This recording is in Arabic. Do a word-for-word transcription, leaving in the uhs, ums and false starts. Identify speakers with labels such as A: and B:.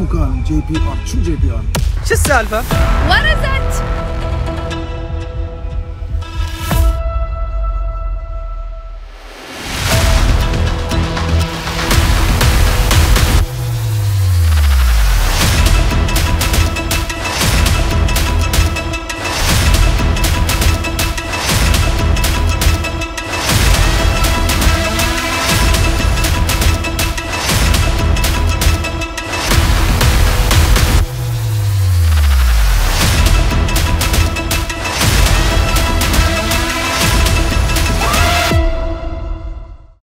A: شنو قال جي بي ار؟ شو جي بي ار؟
B: شو السالفة؟
C: وانا